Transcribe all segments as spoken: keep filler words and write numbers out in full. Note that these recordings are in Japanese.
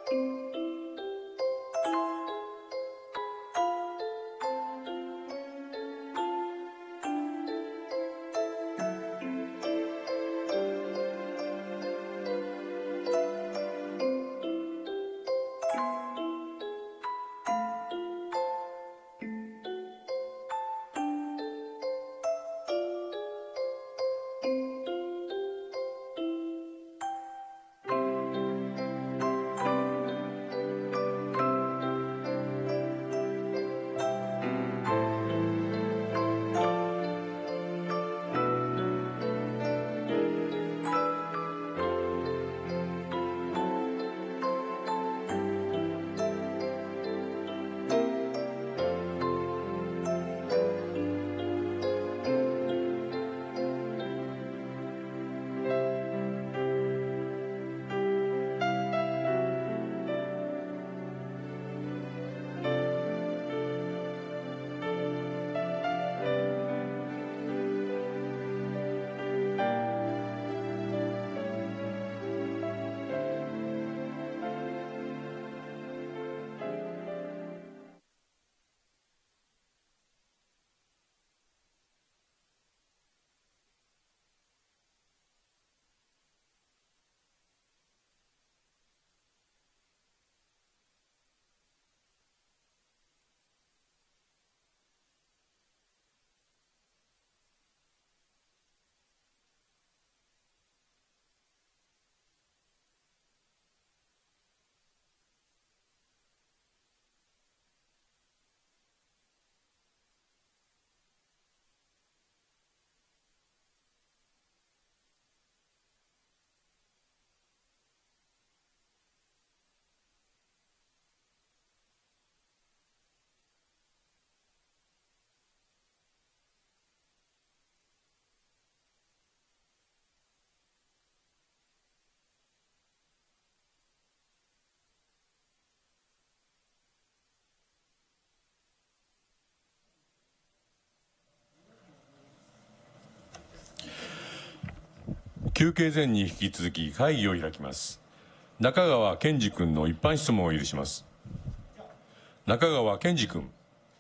休憩前に引き続き会議を開きます。中川健二君の一般質問を許します。中川健二君。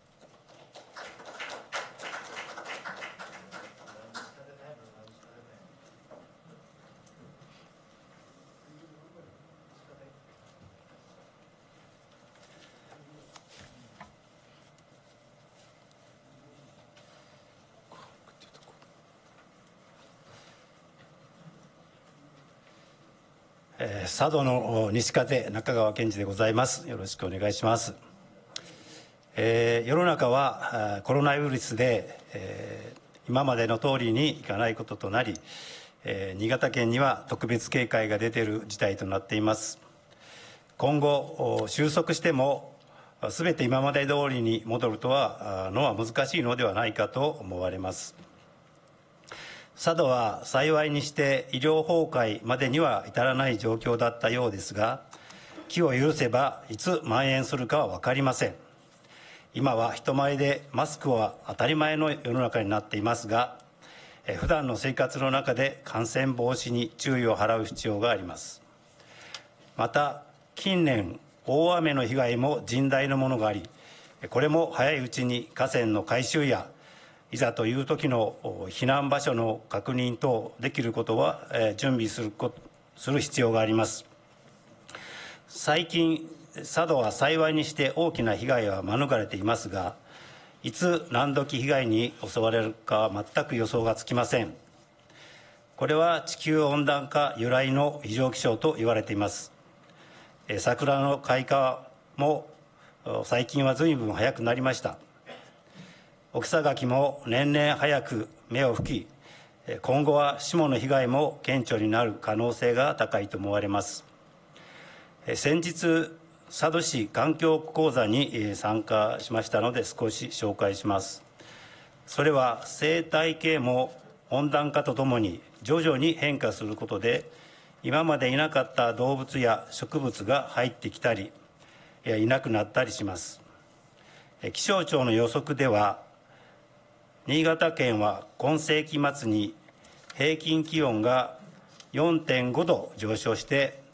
佐渡の西風中川健二でございます。よろしくお願いします。えー、世の中はコロナウイルスで、えー、今までの通りにいかないこととなり、えー、新潟県には特別警戒が出ている事態となっています。今後収束してもすべて今まで通りに戻るとはのは難しいのではないかと思われます。佐渡は幸いにして医療崩壊までには至らない状況だったようですが、気を許せばいつ蔓延するかは分かりません。今は人前でマスクは当たり前の世の中になっていますが、普段の生活の中で感染防止に注意を払う必要があります。また近年大雨の被害も甚大なものがあり、これも早いうちに河川の改修やいざという時の避難場所の確認等できることは準備すること、する必要があります。最近、佐渡は幸いにして大きな被害は免れていますが、いつ何時被害に襲われるかは全く予想がつきません。これは地球温暖化由来の異常気象と言われています。桜の開花も最近は随分早くなりました。オキサガキも年々早く芽を吹き、今後は霜の被害も顕著になる可能性が高いと思われます。先日、佐渡市環境講座に参加しましたので少し紹介します。それは生態系も温暖化とともに徐々に変化することで、今までいなかった動物や植物が入ってきたりいなくなったりします。気象庁の予測では、新潟県は今世紀末に平均気温が よんてんごど上昇して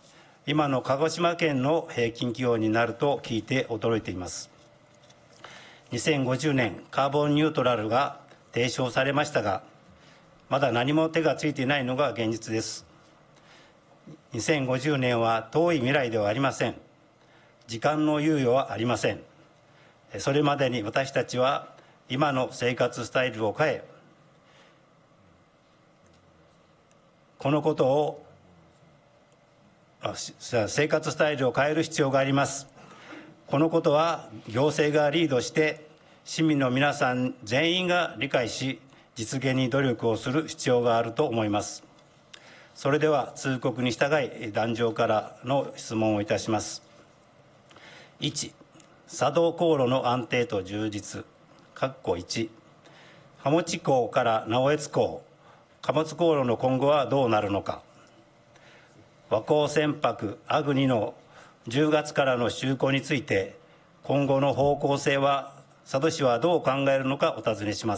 今の鹿児島県の平均気温になると聞いて驚いています。にせんごじゅうねん、カーボンニュートラルが提唱されましたが、まだ何も手がついていないのが現実です。にせんごじゅうねんは遠い未来ではありません。時間の猶予はありません。それまでに私たちは今の生活スタイルを変え、このことを生活スタイルを変える必要があります。このことは行政がリードして市民の皆さん全員が理解し、実現に努力をする必要があると思います。それでは通告に従い壇上からの質問をいたします。いち、佐渡航路の安定と充実いち、羽持港から直江津港、貨物航路の今後はどうなるのか。和光船舶アグニのじゅうがつからの就航について、今後の方向性は佐渡市はどう考えるのかお尋ねします。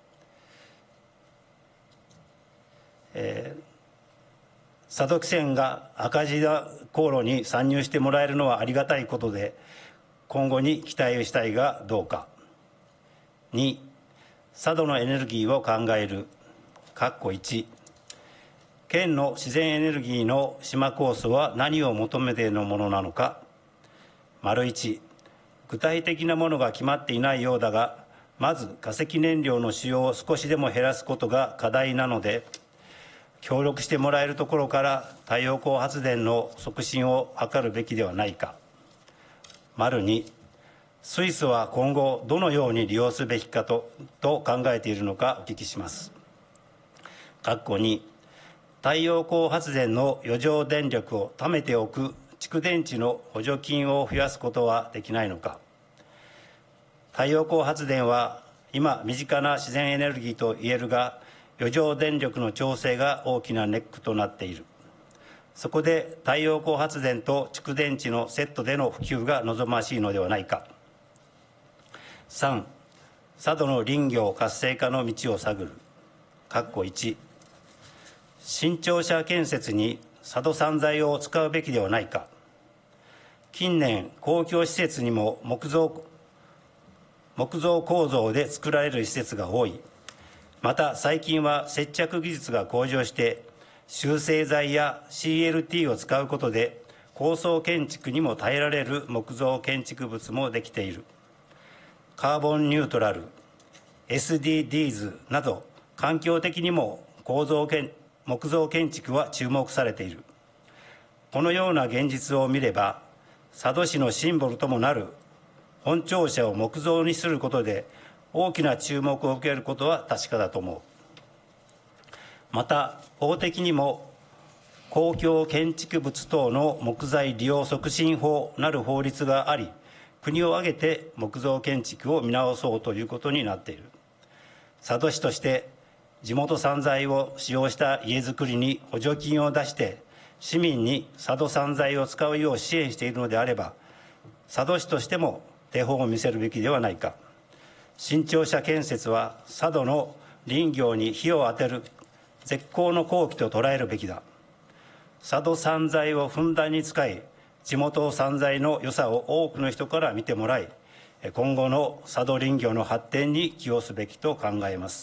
えー、佐渡汽船が赤字航路に参入してもらえるのはありがたいことで、今後に期待したいがどうか。に、佐渡のエネルギーを考えるいち、県の自然エネルギーの島構想は何を求めてのものなのか。いち、具体的なものが決まっていないようだが、まず化石燃料の使用を少しでも減らすことが課題なので、協力してもらえるところから太陽光発電の促進を図るべきではないか。に、水素は今後どのように利用すべきかとと考えているのかお聞きします。に、太陽光発電の余剰電力を貯めておく蓄電池の補助金を増やすことはできないのか。太陽光発電は今身近な自然エネルギーと言えるが、余剰電力の調整が大きなネックとなっている。そこで太陽光発電と蓄電池のセットでの普及が望ましいのではないか。さん、佐渡の林業活性化の道を探るいち、新庁舎建設に佐渡産材を使うべきではないか。近年公共施設にも木造木造構造で作られる施設が多い。また最近は接着技術が向上して集成材や シーエルティー を使うことで高層建築にも耐えられる木造建築物もできている。カーボンニュートラル、エスディージーズ など環境的にも構造建木造建築は注目されている。このような現実を見れば、佐渡市のシンボルともなる本庁舎を木造にすることで大きな注目を受けることは確かだと思う。また法的にも公共建築物等の木材利用促進法なる法律があり、国を挙げて木造建築を見直そうということになっている。佐渡市として地元産材を使用した家づくりに補助金を出して市民に佐渡産材を使うよう支援しているのであれば、佐渡市としても手本を見せるべきではないか。新庁舎建設は佐渡の林業に火を当てる絶好の好機と捉えるべきだ。佐渡産材をふんだんに使い、地元産材の良さを多くの人から見てもらい、今後の佐渡林業の発展に寄与すべきと考えます。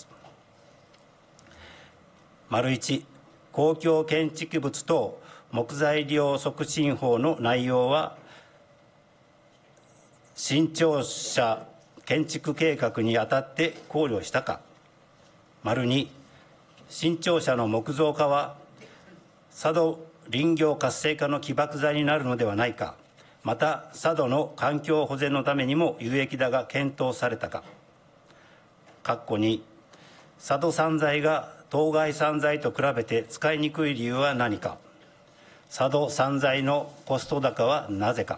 いち、公共建築物等木材利用促進法の内容は新庁舎建築計画にあたって考慮したか。に、新庁舎の木造化は佐渡林業活性化の起爆剤になるのではないか。また佐渡の環境保全のためにも有益だが検討されたか。に、佐渡産材が当該産材と比べて使いにくい理由は何か。佐渡産材のコスト高はなぜか。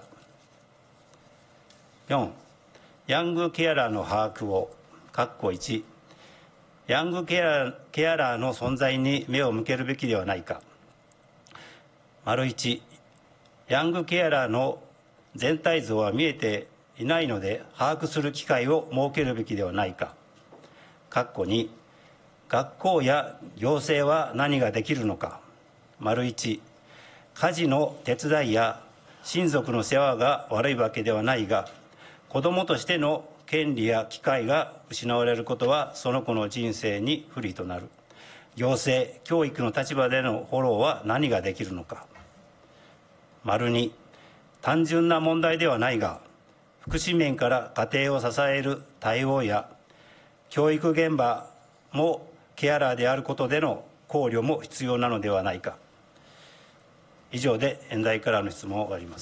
よん、ヤングケアラーの把握をいち、ヤングケアケアラーの存在に目を向けるべきではないか。いち、ヤングケアラーの全体像は見えていないので把握する機会を設けるべきではないか。に、学校や行政は何ができるのか。いち、 家事の手伝いや親族の世話が悪いわけではないが、子どもとしての権利や機会が失われることはその子の人生に不利となる。行政、教育の立場でのフォローは何ができるのか。丸に、単純な問題ではないが、福祉面から家庭を支える対応や、教育現場もケアラーであることでの考慮も必要なのではないか。以上で演題からの質問を終わります。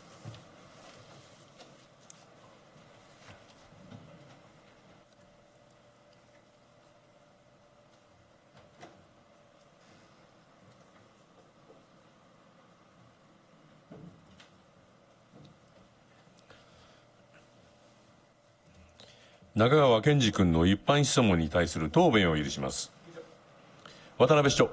中川健二君の一般質問に対する答弁を許します。渡辺市長。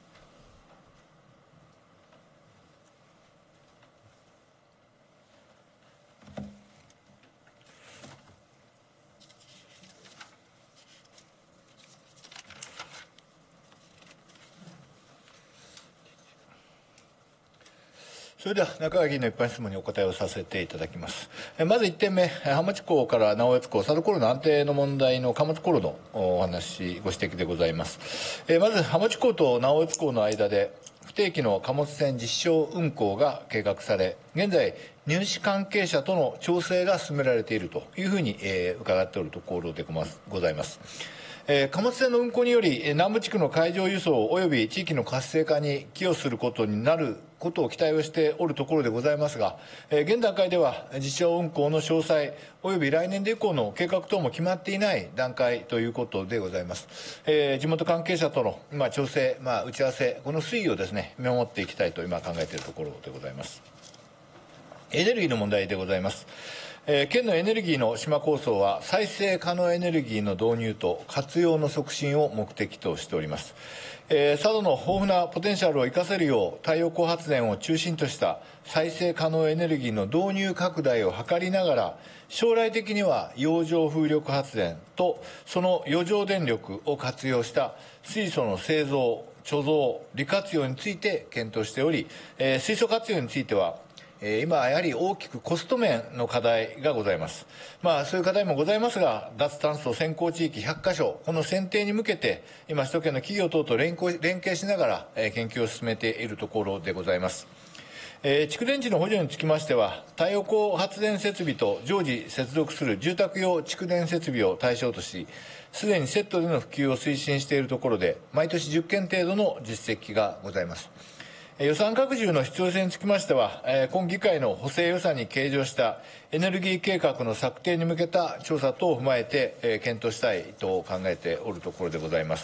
それでは中川議員の一般質問にお答えをさせていただきます。まずいってんめ、浜地港から直江津港、佐渡航路の安定の問題の貨物航路のお話、ご指摘でございます。まず浜地港と直江津港の間で、不定期の貨物船実証運航が計画され、現在、入試関係者との調整が進められているというふうに伺っておるところでございます。貨物船の運航により、南部地区の海上輸送及び地域の活性化に寄与することになることを期待をしておるところでございますが、現段階では実証運航の詳細及び来年度以降の計画等も決まっていない段階ということでございます。地元関係者との今調整、まあ、打ち合わせ、この推移をですね、見守っていきたいと今考えているところでございます。エネルギーの問題でございます。えー、県のエネルギーの島構想は再生可能エネルギーの導入と活用の促進を目的としております。えー、佐渡の豊富なポテンシャルを生かせるよう太陽光発電を中心とした再生可能エネルギーの導入拡大を図りながら、将来的には洋上風力発電とその余剰電力を活用した水素の製造、貯蔵、利活用について検討しており、えー、水素活用については今、やはり大きくコスト面の課題がございます。まあ、そういう課題もございますが、脱炭素先行地域ひゃっかしょ、この選定に向けて、今、首都圏の企業等と連携しながら、研究を進めているところでございます。えー、蓄電池の補助につきましては、太陽光発電設備と常時接続する住宅用蓄電設備を対象とし、すでにセットでの普及を推進しているところで、毎年じゅっけん程度の実績がございます。予算拡充の必要性につきましては、今議会の補正予算に計上したエネルギー計画の策定に向けた調査等を踏まえて検討したいと考えておるところでございます。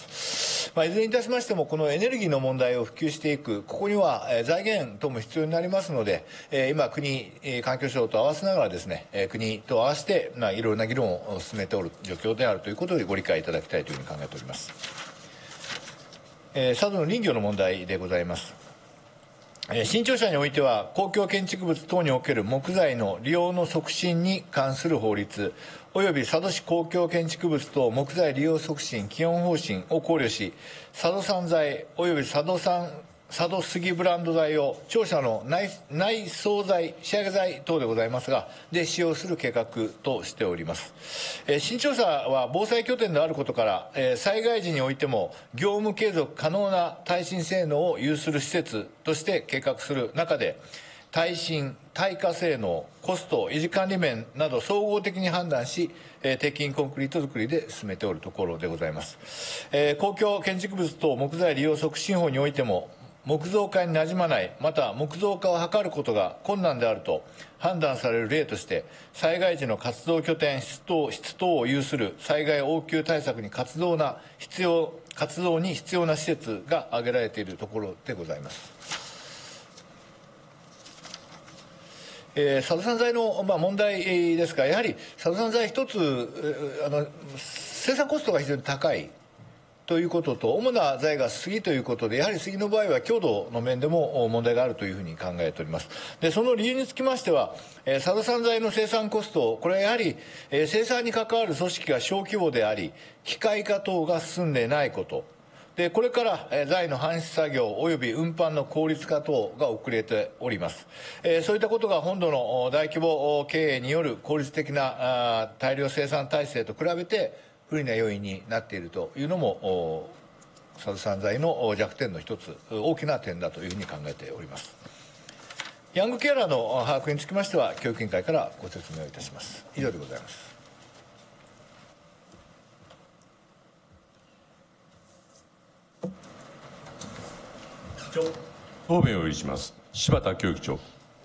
まあ、いずれにいたしましても、このエネルギーの問題を普及していく、ここには財源等も必要になりますので、今、国、環境省と合わせながらですね、国と合わせて、まあ、いろいろな議論を進めておる状況であるということでご理解いただきたいというふうに考えております。佐渡の林業の問題でございます。新庁舎においては、公共建築物等における木材の利用の促進に関する法律、および佐渡市公共建築物等木材利用促進基本方針を考慮し、佐渡産材および佐渡産佐渡杉ブランド材を庁舎の 内, 内装材、仕上げ材等でございますが、で使用する計画としております。えー、新庁舎は防災拠点であることから、えー、災害時においても業務継続可能な耐震性能を有する施設として計画する中で、耐震、耐火性能、コスト、維持管理面など総合的に判断し、えー、鉄筋コンクリート作りで進めておるところでございます。えー、公共建築物等木材利用促進法においても、木造化になじまない、また木造化を図ることが困難であると判断される例として、災害時の活動拠点室等、室等を有する災害応急対策に活動な必要活動に必要な施設が挙げられているところでございます。えー、佐渡産材の、まあ、問題ですが、やはり佐渡産材一つ、あの生産コストが非常に高いということと、主な材が杉ということで、やはり杉の場合は強度の面でも問題があるというふうに考えております。で、その理由につきましては、えー、佐渡産材の生産コスト、これはやはり、えー、生産に関わる組織が小規模であり、機械化等が進んでいないこと、 でこれからえー財の搬出作業および運搬の効率化等が遅れております。えーそういったことが本土のお大規模経営による効率的なあー大量生産体制と比べて不利な要因になっているというのもお佐渡産材の弱点の一つ、大きな点だというふうに考えております。ヤングケアラーの把握につきましては、教育委員会からご説明をいたします。以上でございます。 答弁を許します。柴田教育長。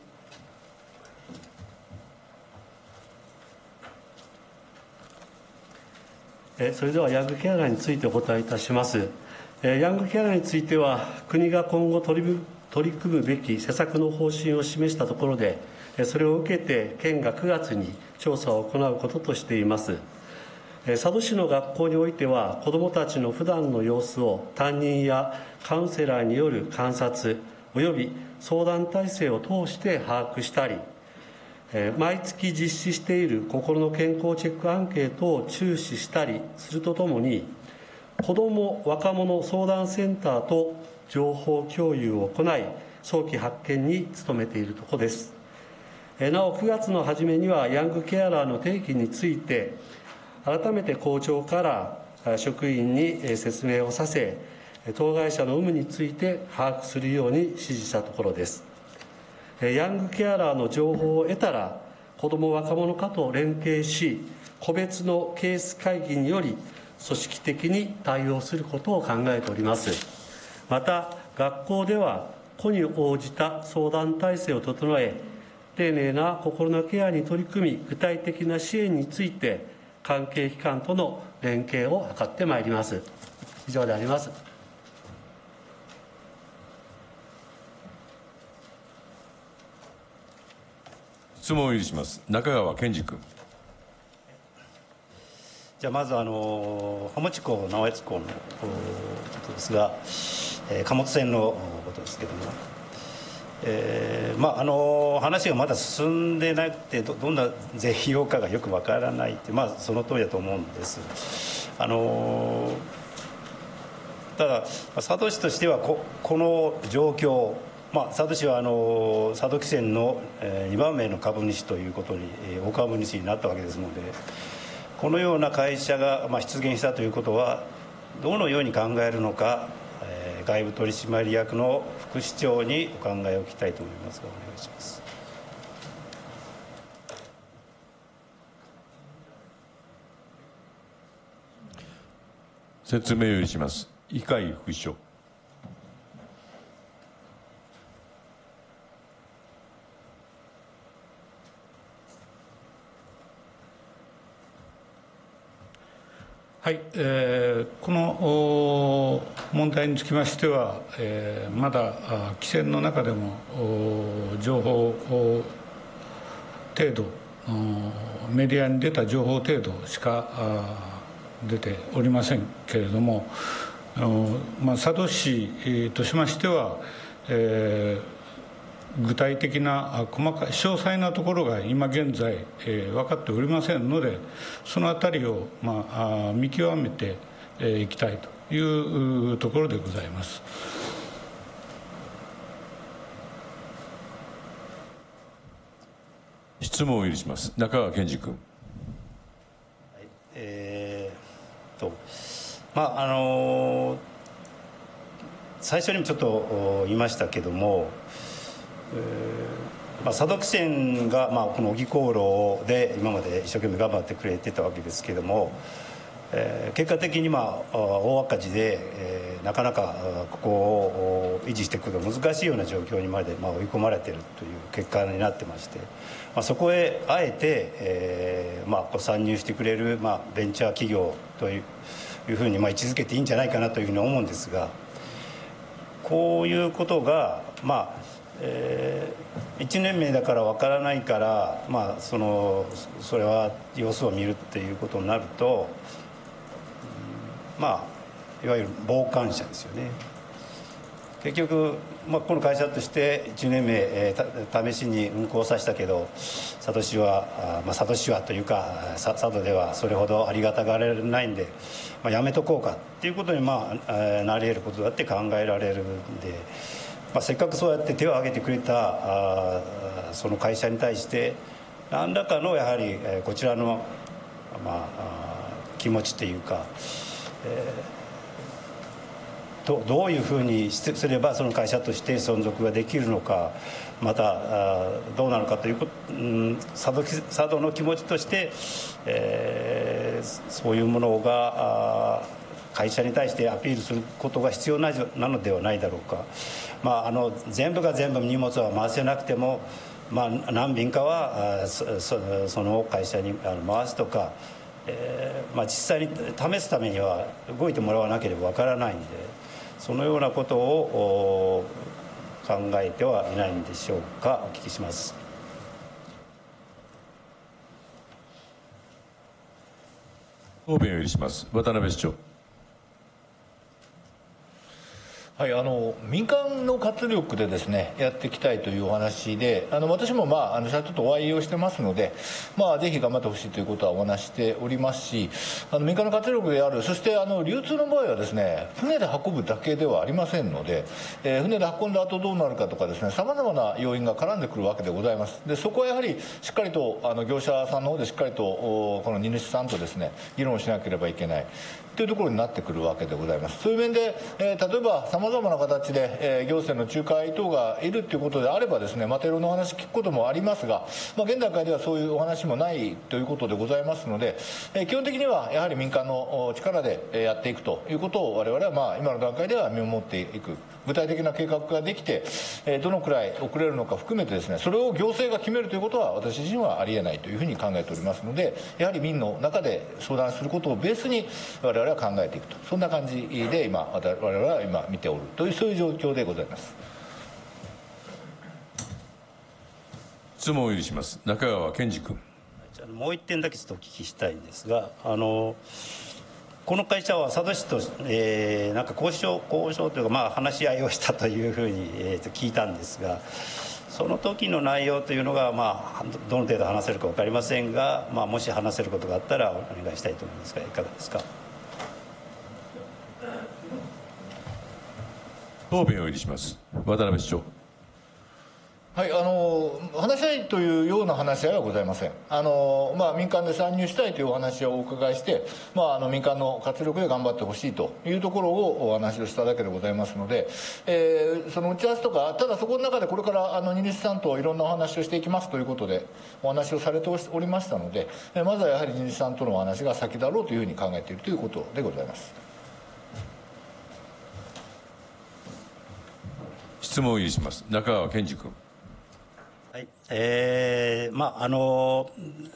それではヤングケアラーについてお答えいたします。ヤングケアラーについては、国が今後取り取り組むべき施策の方針を示したところで、それを受けて県がくがつに調査を行うこととしています。佐渡市の学校においては、子どもたちの普段の様子を担任やカウンセラーによる観察および相談体制を通して把握したり、毎月実施している心の健康チェックアンケートを注視したりするとともに、子ども・若者相談センターと情報共有を行い、早期発見に努めているところです。なお、くがつの初めには、ヤングケアラーの定義について、改めて校長から職員に説明をさせ、当該者の有無について把握するように指示したところです。ヤングケアラーの情報を得たら、子ども・若者課と連携し、個別のケース会議により、組織的に対応することを考えております。また、学校では、個に応じた相談体制を整え、丁寧な心のケアに取り組み、具体的な支援について、関係機関との連携を図ってまいります。以上であります。 質問を許します。中川健二君。 じゃあまずあの浜地港直江津港のことですが、えー、貨物船のことですけども、えーまあ、あの話がまだ進んでなくて ど, どんな税費用かがよくわからないって、まあ、その通りだと思うんです。あのただ佐渡市としては こ, この状況、まあ、佐渡市はあの佐渡汽船のにばんめの株主ということに大株主になったわけですので、このような会社がまあ出現したということはどのように考えるのか、えー、外部取締役の副市長にお考えを聞きたいと思いますが、お願いします。 説明を許します。井海副市長。 はい、えー、この問題につきましては、えー、まだ規制の中でも情報程度、メディアに出た情報程度しか出ておりませんけれども、まあ、佐渡市としましては、えー具体的な細かい詳細なところが今現在、えー、分かっておりませんので、そのあたりを、まあ、あ見極めてい、えー、きたいというところでございます。 質問を許します。中川健二君。 はい、えー、とまああのー、最初にもちょっと言いましたけども、えーまあ、佐渡汽船が、まあ、この小木航路で今まで一生懸命頑張ってくれてたわけですけども、えー、結果的に、まあ、大赤字で、えー、なかなかここを維持していくのが難しいような状況にまで、まあ、追い込まれているという結果になってまして、まあ、そこへあえて、えーまあ、こう参入してくれる、まあ、ベンチャー企業といういうふうに、まあ、位置づけていいんじゃないかなというふうに思うんですが、こういうことがまあえー、いちねんめだからわからないから、まあ、そのそれは様子を見るっていうことになると、まあいわゆる傍観者ですよね。 結局、まあ、この会社としていちねんめ、えー、試しに運行させたけど、佐渡市は、あ、まあ、佐渡市はというか佐渡ではそれほどありがたがられないんで、まあ、やめとこうかっていうことに、まあ、なり得ることだって考えられるんで、まあ、せっかくそうやって手を挙げてくれたあその会社に対して何らかのやはり、えー、こちらの、まあ、気持ちというか、えーど, どういうふうにすればその会社として存続ができるのか、またどうなのかということ、うん、佐渡、佐渡の気持ちとして、えー、そういうものが会社に対してアピールすることが必要 な, なのではないだろうか、まあ、あの全部が全部荷物は回せなくても、まあ、何便かは そ, その会社に回すとか、えーまあ、実際に試すためには動いてもらわなければわからないんで、そのようなことを考えてはいないんでしょうか。お聞きします。 答弁を許します。渡辺市長。 はい、あの民間の活力でですねやっていきたいというお話で、あの私も、まあ、あの社長とお会いをしてますので、まあ、ぜひ頑張ってほしいということはお話しておりますし、あの民間の活力である、そしてあの流通の場合はですね船で運ぶだけではありませんので、えー、船で運んだ後どうなるかとかですね、さまざまな要因が絡んでくるわけでございます。でそこはやはりしっかりとあの業者さんの方でしっかりとこの荷主さんとですね議論しなければいけないというところになってくるわけでございます。そういう面で、えー、例えばさまざまな形で、えー、行政の仲介等がいるということであればですね、マテロのお話聞くこともありますが、まあ、現段階ではそういうお話もないということでございますので、えー、基本的にはやはり民間の力でやっていくということを我々は、まあ、今の段階では見守っていく、具体的な計画ができて、えー、どのくらい遅れるのか含めてですね、それを行政が決めるということは私自身はありえないというふうに考えておりますので、やはり民の中で相談することをベースに我々は考えていくと、そんな感じで今我々は今見ておるという、そういう状況でございます。 質問を許します。中川健二君。 もう一点だけちょっとお聞きしたいんですが、あのこの会社は佐渡市と、えー、なんか交渉交渉というか、まあ、話し合いをしたというふうに、えー、と聞いたんですが、その時の内容というのが、まあ、どの程度話せるか分かりませんが、まあ、もし話せることがあったらお願いしたいと思いますが、いかがですか。 答弁を許します。渡辺市長。 はい、あの話し合いというような話し合いはございません。あの、まあ、民間で参入したいというお話をお伺いして、まあ、あの民間の活力で頑張ってほしいというところをお話をしただけでございますので、えー、その打ち合わせとか、ただそこの中でこれからあの荷主さんといろんなお話をしていきますということでお話をされておりましたので、まずはやはり荷主さんとのお話が先だろうというふうに考えているということでございます。 質問を許します。中川健二君。 はい、えー、まああの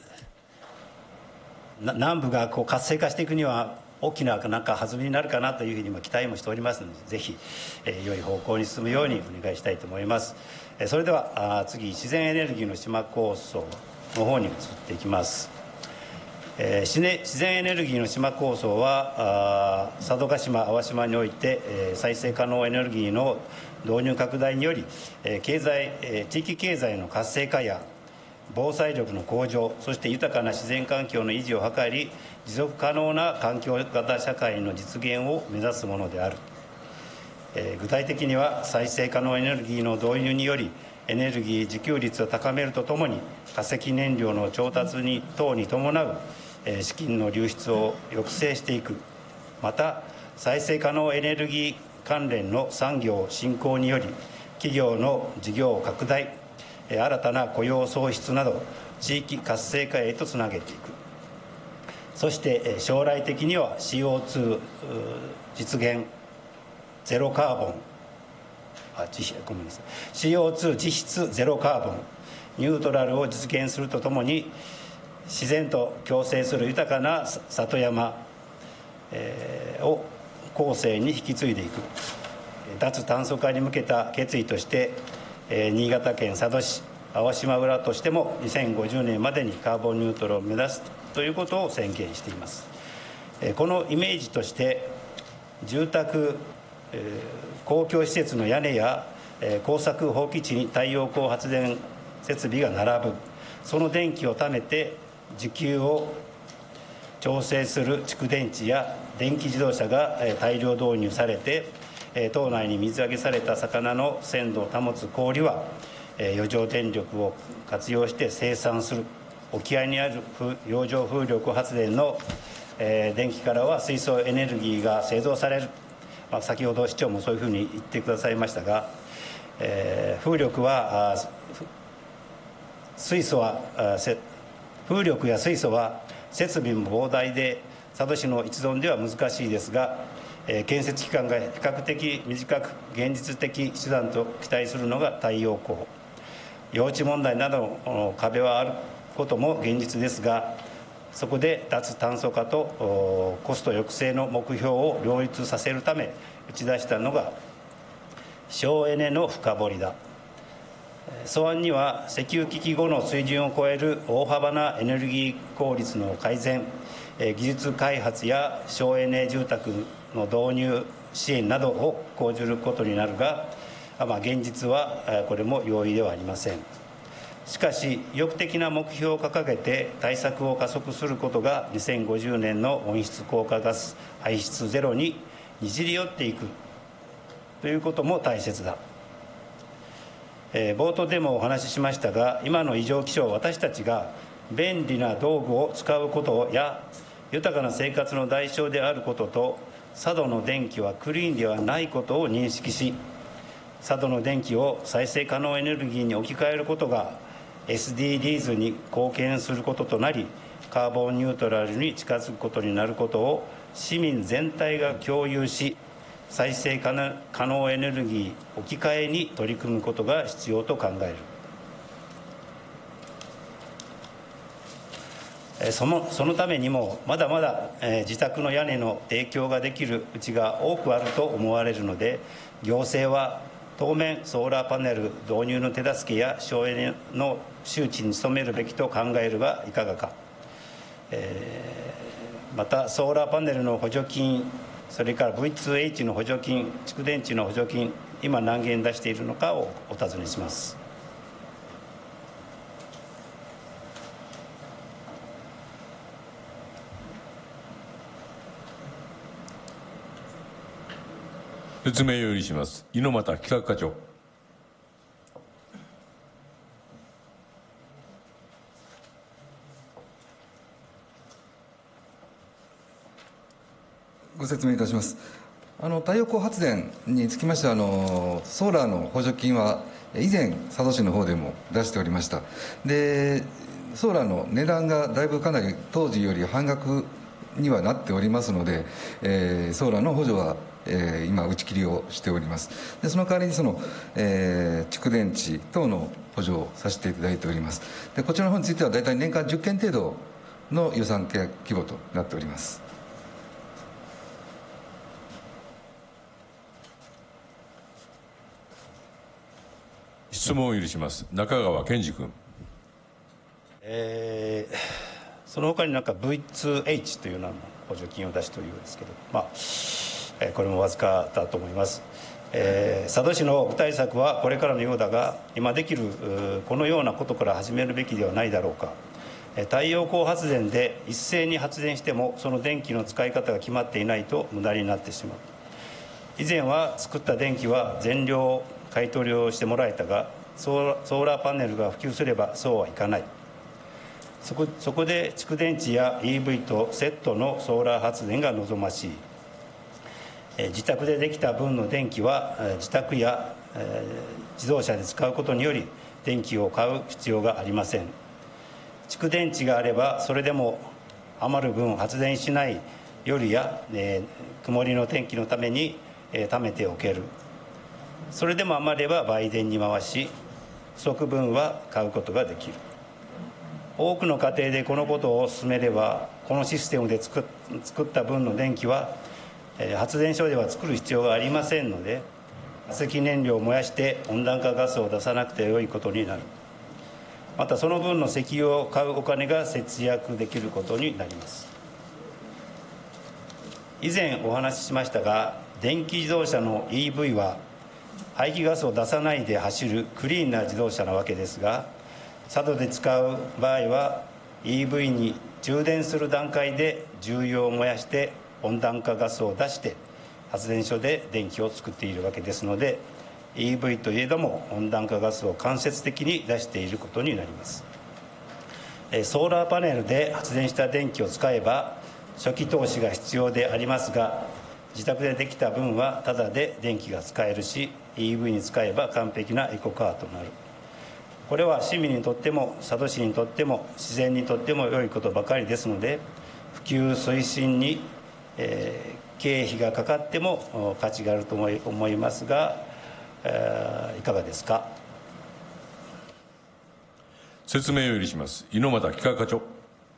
南部がこう活性化していくには大きななんか弾みになるかなというふうに期待もしておりますので、ぜひ、えー、良い方向に進むようにお願いしたいと思います。えー、それではあ次、自然エネルギーの島構想の方に移っていきます。えー、自然エネルギーの島構想は佐渡島、粟島において、えー、再生可能エネルギーの導入拡大により、えー経済えー、地域経済の活性化や防災力の向上、そして豊かな自然環境の維持を図り、持続可能な環境型社会の実現を目指すものである。えー、具体的には再生可能エネルギーの導入によりエネルギー自給率を高めるとともに、化石燃料の調達に等に伴う資金の流出を抑制していく。また再生可能エネルギー関連の産業振興により企業の事業拡大、新たな雇用創出など地域活性化へとつなげていく。そして将来的には シーオーツー 実現、ゼロカーボンあごめんなさい シーオーツー 実質ゼロカーボンニュートラルを実現するとともに、自然と共生する豊かな里山、えー、を後世に引き継いでいく。脱炭素化に向けた決意として、えー、新潟県佐渡市、青島村としてもにせんごじゅうねんまでにカーボンニュートラルを目指すということを宣言しています。えー、このイメージとして住宅えー、公共施設の屋根や、えー、工作放棄地に太陽光発電設備が並ぶ、その電気をためて需給を調整する蓄電池や電気自動車が大量導入されて、島内に水揚げされた魚の鮮度を保つ氷は余剰電力を活用して生産する。沖合にある洋上風力発電の電気からは水素エネルギーが製造される、まあ、先ほど市長もそういうふうに言ってくださいましたが、えー、風力は水素は風力や水素は設備も膨大で佐渡市の一存では難しいですが、えー、建設期間が比較的短く現実的手段と期待するのが太陽光。用地問題などの壁はあることも現実ですが、そこで脱炭素化とコスト抑制の目標を両立させるため打ち出したのが省エネの深掘りだ。素案には石油危機後の水準を超える大幅なエネルギー効率の改善、技術開発や省エネ住宅の導入支援などを講じることになるが、まあ、現実はこれも容易ではありません。しかし、意欲的な目標を掲げて対策を加速することがにせんごじゅうねんの温室効果ガス排出ゼロににじり寄っていくということも大切だ。えー、冒頭でもお話ししましたが、今の異常気象、私たちが便利な道具を使うことや豊かな生活の代償であることと、佐渡の電気はクリーンではないことを認識し、佐渡の電気を再生可能エネルギーに置き換えることが エスディージーズ に貢献することとなり、カーボンニュートラルに近づくことになることを市民全体が共有し、再生可能エネルギー置き換えに取り組むことが必要と考える。その、そのためにもまだまだ、えー、自宅の屋根の提供ができるうちが多くあると思われるので、行政は当面ソーラーパネル導入の手助けや省エネの周知に努めるべきと考えるがいかがか。えー、またソーラーパネルの補助金、それから ブイツーエイチ の補助金、蓄電池の補助金、今何件出しているのかをお尋ねします。 説明を有します。猪俣企画課長。 ご説明いたします。あの太陽光発電につきましては、あのソーラーの補助金は以前佐渡市の方でも出しておりました。でソーラーの値段がだいぶかなり当時より半額にはなっておりますので、えー、ソーラーの補助は、えー、今打ち切りをしております。でその代わりにその、えー、蓄電池等の補助をさせていただいております。でこちらの方については大体年間じゅっけん程度の予算規模となっております。 質問を許します。中川健二君。 えー、その他になんか ブイツーエイチ というような補助金を出しているようですけど、まあえー、これもわずかだと思います。えー、佐渡市の具体策はこれからのようだが、今できるこのようなことから始めるべきではないだろうか。太陽光発電で一斉に発電してもその電気の使い方が決まっていないと無駄になってしまう。以前は作った電気は全量買い取りをしてもらえたが、ソーラーパネルが普及すればそうはいかない。そこ、そこで蓄電池や イーブイ とセットのソーラー発電が望ましい。え自宅でできた分の電気は自宅や、えー、自動車で使うことにより電気を買う必要がありません。蓄電池があればそれでも余る分発電しない夜や、えー、曇りの天気のために、えー、貯めておける。それでも余れば売電に回し、不足分は買うことができる。多くの家庭でこのことを進めれば、このシステムで作った分の電気は発電所では作る必要がありませんので、化石燃料を燃やして温暖化ガスを出さなくてよいことになる。またその分の石油を買うお金が節約できることになります。以前お話ししましたが、 電気自動車の イーブイ は排気ガスを出さないで走るクリーンな自動車なわけですが、佐渡で使う場合は イーブイ に充電する段階で重油を燃やして温暖化ガスを出して発電所で電気を作っているわけですので、 イーブイ といえども温暖化ガスを間接的に出していることになります。ソーラーパネルで発電した電気を使えば初期投資が必要でありますが、自宅でできた分はタダで電気が使えるし、 イーブイ に使えば完璧なエコカーとなる。これは市民にとっても佐渡市にとっても自然にとっても良いことばかりですので、普及推進に、えー、経費がかかっても価値があると思いますが、えー、いかがですか。 説明を許します。猪俣企画課長。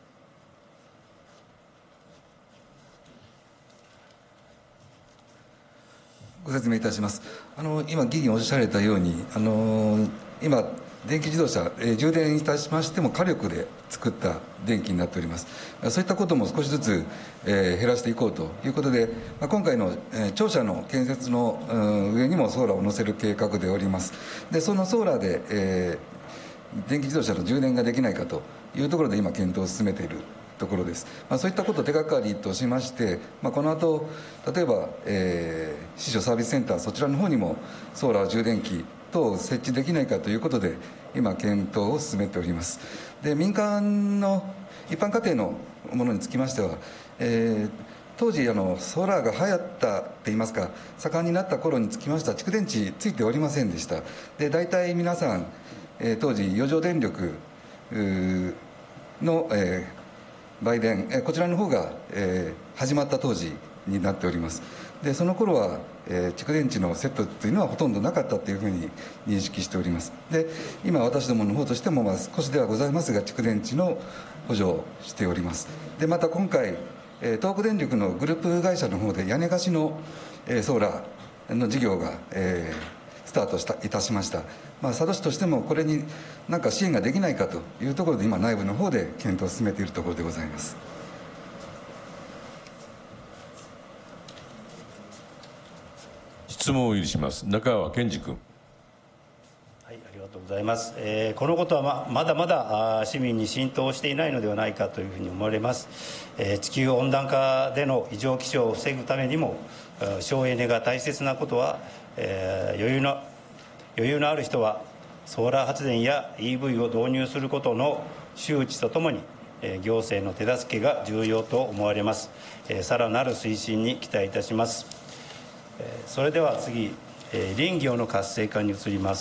ご説明いたします。あの今、議員おっしゃられたように、あの今、電気自動車、えー、充電いたしましても火力で作った電気になっております。そういったことも少しずつ、えー、減らしていこうということで、まあ、今回の、えー、庁舎の建設の、うん、上にもソーラーを載せる計画でおります。でそのソーラーで、えー、電気自動車の充電ができないかというところで今検討を進めているところです。まあ、そういったことを手がかりとしまして、まあ、この後例えば、えー、市場サービスセンター、そちらの方にもソーラー充電器等を設置できないかということで今検討を進めております。で民間の一般家庭のものにつきましては、えー、当時あのソーラーが流行ったといいますか盛んになった頃につきましては蓄電池ついておりませんでした。で大体皆さん、えー、当時余剰電力の、えー、売電、えー、こちらの方が、えー、始まった当時になっております。でその頃は、えー、蓄電池のセットというのはほとんどなかったというふうに認識しております。で今私どもの方としても、まあ、少しではございますが蓄電池の補助をしております。でまた今回、えー、東北電力のグループ会社の方で屋根貸しの、えー、ソーラーの事業が、えー、スタートしたいたしました。まあ、佐渡市としてもこれに何か支援ができないかというところで今内部の方で検討を進めているところでございます。 質問を許します。中川健二君。 はい、ありがとうございます。えー、このことは ま, まだまだ市民に浸透していないのではないかというふうに思われます。えー、地球温暖化での異常気象を防ぐためにも省エネが大切なことは、えー、余裕の余裕のある人はソーラー発電や イーブイ を導入することの周知とともに、えー、行政の手助けが重要と思われます。えー、さらなる推進に期待いたします。それでは次、林業の活性化に移ります。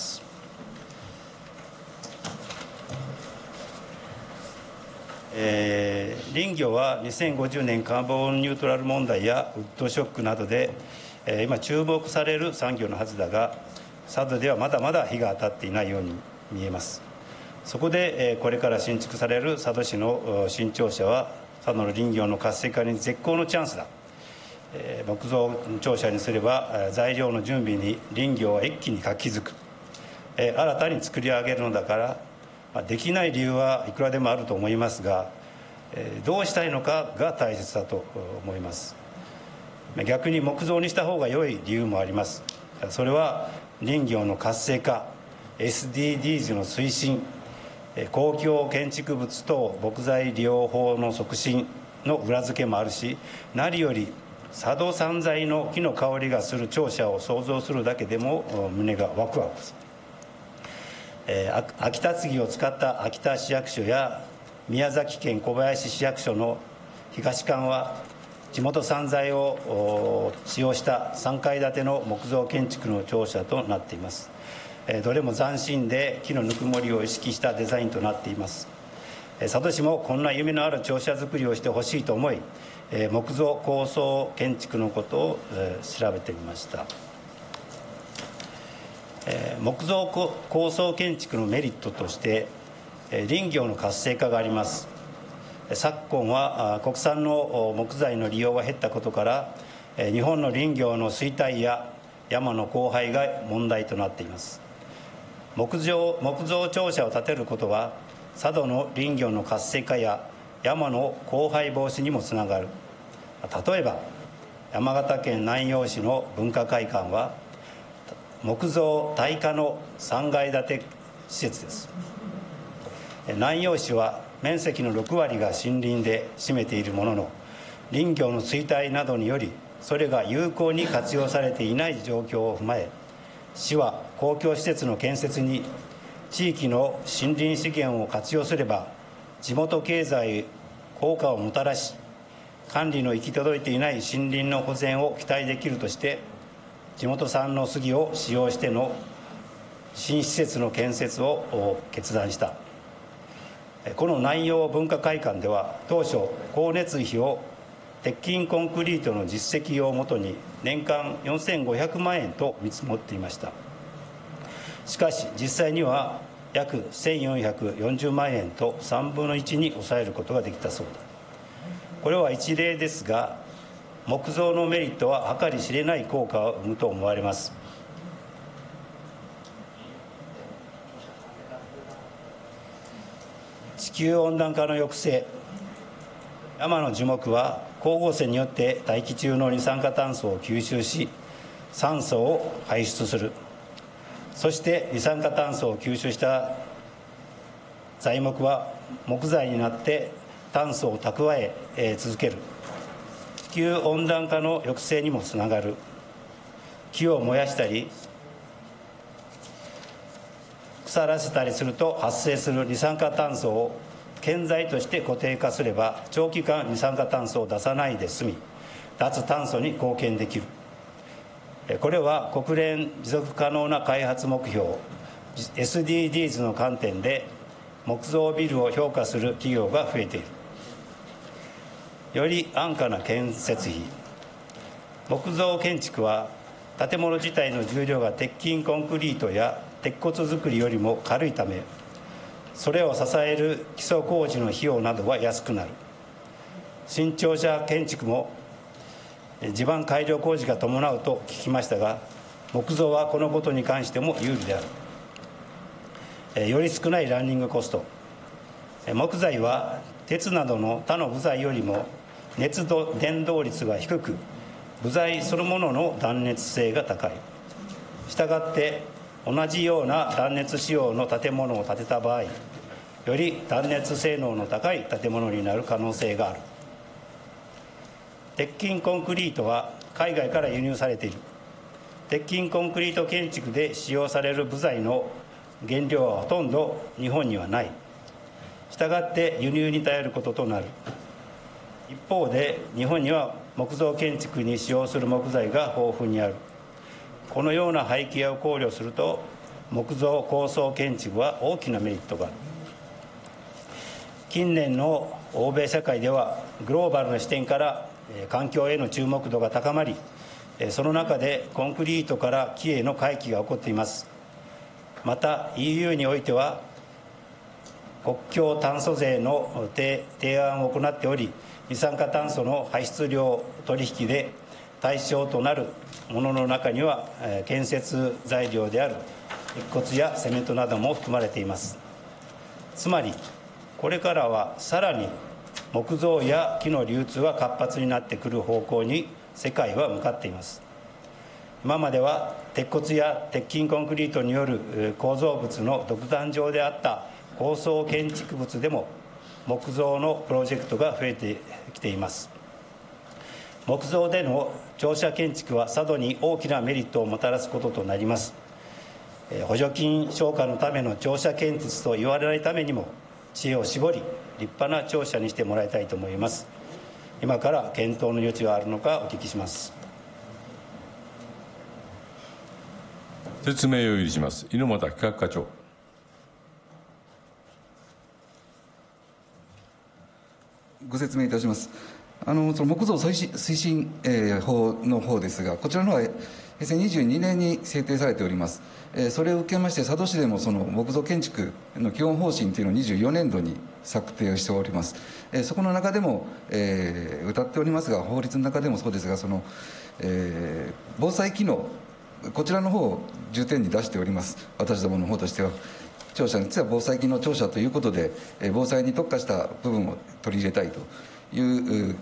えー、林業はにせんごじゅうねんカーボンニュートラル問題やウッドショックなどで、えー、今注目される産業のはずだが、佐渡ではまだまだ日が当たっていないように見えます。そこで、えー、これから新築される佐渡市の新庁舎は佐渡の林業の活性化に絶好のチャンスだ。木造庁舎にすれば材料の準備に林業は一気に活気づく。新たに作り上げるのだからできない理由はいくらでもあると思いますが、どうしたいのかが大切だと思います。逆に木造にした方が良い理由もあります。それは林業の活性化、 エスディージーズ の推進、公共建築物等木材利用法の促進の裏付けもあるし、何より佐渡産材の木の香りがする庁舎を想像するだけでも胸がワクワクする。えー、秋田杉を使った秋田市役所や宮崎県小林市役所の東館は地元産材を使用したさんかい建ての木造建築の庁舎となっています。えー、どれも斬新で木のぬくもりを意識したデザインとなっています。佐渡市もこんな夢のある庁舎作りをしてほしいと思い、木造高層建築のことを調べてみました。木造高層建築のメリットとして林業の活性化があります。昨今は国産の木材の利用が減ったことから日本の林業の衰退や山の荒廃が問題となっています。木造木造庁舎を建てることは佐渡の林業の活性化や山の荒廃防止にもつながる。例えば山形県南陽市の文化会館は木造耐火のさんがい建て施設です。南陽市は面積のろくわりが森林で占めているものの、林業の衰退などによりそれが有効に活用されていない状況を踏まえ、市は公共施設の建設に地域の森林資源を活用すれば地元経済効果をもたらし、管理の行き届いていない森林の保全を期待できるとして、地元産の杉を使用しての新施設の建設を決断した。この南陽文化会館では当初、光熱費を鉄筋コンクリートの実績をもとに年間よんせんごひゃくまんえんと見積もっていました。しかし実際には約せんよんひゃくよんじゅうまんえんとさんぶんのいちに抑えることができたそうだ。これは一例ですが、木造のメリットは計り知れない効果を生むと思われます。地球温暖化の抑制。山の樹木は光合成によって大気中の二酸化炭素を吸収し、酸素を排出する。そして二酸化炭素を吸収した材木は木材になって炭素を蓄ええー、続ける。地球温暖化の抑制にもつながる。木を燃やしたり腐らせたりすると発生する二酸化炭素を建材として固定化すれば、長期間二酸化炭素を出さないで済み、脱炭素に貢献できる。これは国連持続可能な開発目標 エスディージーズ の観点で木造ビルを評価する企業が増えている。より安価な建設費。木造建築は建物自体の重量が鉄筋コンクリートや鉄骨造りよりも軽いため、それを支える基礎工事の費用などは安くなる。新庁舎建築も地盤改良工事が伴うと聞きましたが、木造はこのことに関しても有利である。より少ないランニングコスト。木材は鉄などの他の部材よりも熱伝導率が低く、部材そのものの断熱性が高い。したがって同じような断熱仕様の建物を建てた場合、より断熱性能の高い建物になる可能性がある。鉄筋コンクリートは海外から輸入されている。鉄筋コンクリート建築で使用される部材の原料はほとんど日本にはない。したがって輸入に頼ることとなる。一方で日本には木造建築に使用する木材が豊富にある。このような背景を考慮すると、木造高層建築は大きなメリットがある。近年の欧米社会ではグローバルな視点から環境への注目度が高まり、その中でコンクリートから木への回帰が起こっています。また イーユー においては国境炭素税の提案を行っており、二酸化炭素の排出量取引で対象となるものの中には建設材料である鉄骨やセメントなども含まれています。つまりこれからはさらに木造や木の流通が活発になってくる方向に世界は向かっています。今までは鉄骨や鉄筋コンクリートによる構造物の独壇場であった高層建築物でも木造のプロジェクトが増えてきています。木造での庁舎建築は佐渡に大きなメリットをもたらすこととなります。補助金消化のための庁舎建設と言われないためにも知恵を絞り立派な庁舎にしてもらいたいと思います。今から検討の余地はあるのかお聞きします。 説明を許します。猪俣企画課長。 ご説明いたします。あのその木造推進、推進、えー、法の方ですが、こちらのはへいせいにじゅうにねんに制定されております。えー、それを受けまして佐渡市でもその木造建築の基本方針というのをにじゅうよねんどに策定をしております。えー、そこの中でも、えー、謳っておりますが、法律の中でもそうですが、その、えー、防災機能、こちらの方を重点に出しております。私どもの方としては。庁舎については防災機能庁舎ということで、防災に特化した部分を取り入れたいという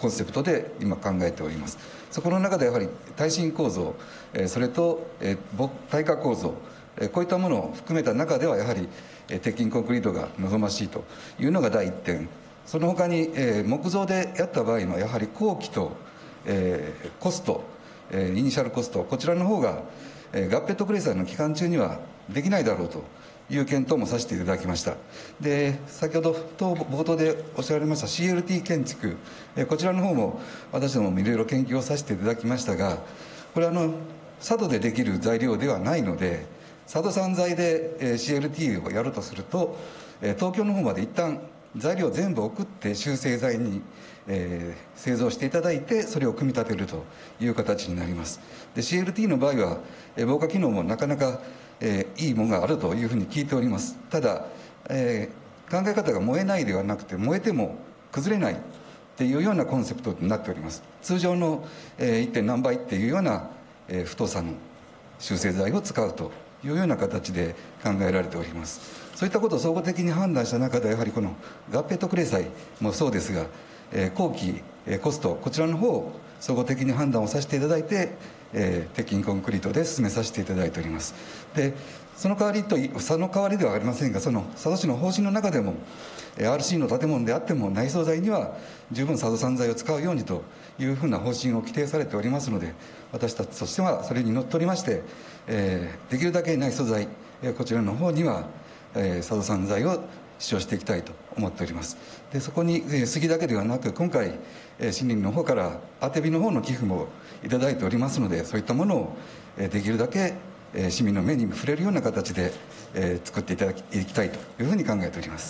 コンセプトで今考えております。そこの中でやはり耐震構造、それと耐火構造、こういったものを含めた中ではやはり鉄筋コンクリートが望ましいというのが第一点。その他に木造でやった場合のやはり工期とコスト、イニシャルコスト、こちらの方が合併特例債の期間中にはできないだろうという検討もさせていただきました。で、先ほど冒頭でおっしゃられました シーエルティー 建築、こちらの方も私どもいろいろ研究をさせていただきましたが、これはあの佐渡でできる材料ではないので、佐渡産材で シーエルティー をやるとすると、東京の方まで一旦材料を全部送って集成材に、えー、製造していただいて、それを組み立てるという形になります。で シーエルティー の場合は、えー、防火機能もなかなか、えー、いいものがあるというふうに聞いております。ただ、えー、考え方が燃えないではなくて、燃えても崩れないっていうようなコンセプトになっております。通常の、えー、いってん何倍っていうような、えー、太さの集成材を使うというような形で考えられております。そういったことを総合的に判断した中で、やはりこの合併特例債もそうですが、えー、工期、えー、コスト、こちらの方を総合的に判断をさせていただいて、えー、鉄筋コンクリートで進めさせていただいております。で、その代わりと、その代わりではありませんが、その佐渡市の方針の中でも、アールシー の建物であっても内装材には十分佐渡産材を使うようにというふうな方針を規定されておりますので、私たちとしてはそれにのっとりまして、えー、できるだけ内装材、こちらの方には、えー、佐渡産材を使用していきたいと思っております。で、そこに、えー、杉だけではなく、今回、えー、森林の方から当て火の方の寄付もいただいておりますので、そういったものを、えー、できるだけ、えー、市民の目に触れるような形で、えー、作っていただきいきたいというふうに考えております。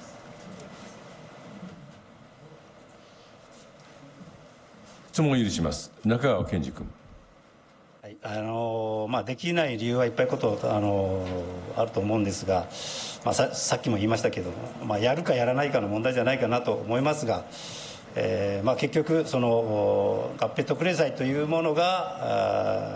質問を許します。中川健二君。 はい、あのまあ、できない理由はいっぱいこと、あのあると思うんですが、まあ、さ, さっきも言いましたけど、まあ、やるかやらないかの問題じゃないかなと思いますが、えーまあ、結局その合併特例債というものが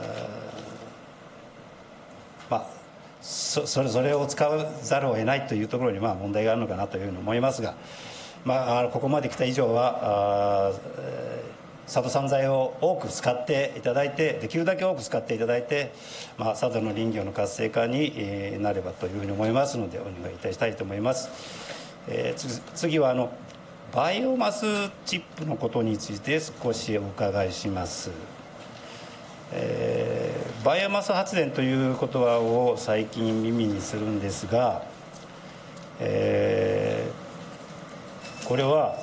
まあ、そ, そ, れそれを使わざるを得ないというところにまあ問題があるのかなというふうに思いますが、まあ、ここまで来た以上はあ、えー佐渡産材を多く使っていただいて、できるだけ多く使っていただいて、まあ、佐渡の林業の活性化になればというふうに思いますので、お願いいたしたいと思います。えー、次はあのバイオマスチップのことについて少しお伺いします。えー、バイオマス発電という言葉を最近耳にするんですが、えー、これは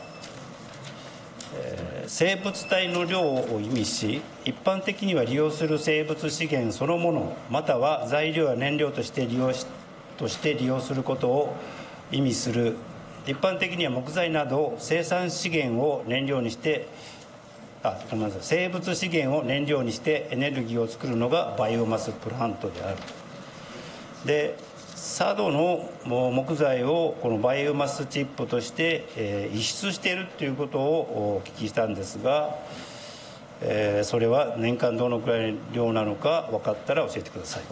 生物体の量を意味し、一般的には利用する生物資源そのもの、または材料や燃料として利用しとして利用することを意味する。一般的には木材など生産資源を燃料にしてあごめんなさい生物資源を燃料にしてエネルギーを作るのがバイオマスプラントである。で、佐渡の木材をこのバイオマスチップとして輸出しているということをお聞きしたんですが、それは年間どのくらいの量なのか分かったら教えてください。